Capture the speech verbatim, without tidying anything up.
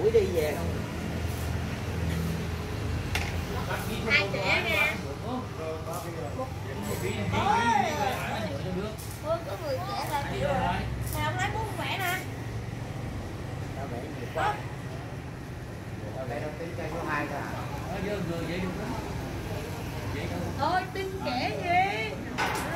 đuổi đi về không. Hai trẻ nha. Ôi, có người trẻ ra chịu rồi. Sao không lấy bút vẽ nè. Tao vẽ nhiều quá. Tao vẽ đâu tính cho số hai thôi à. Ở dưới người vậy luôn đó. Ôi, tin trẻ gì.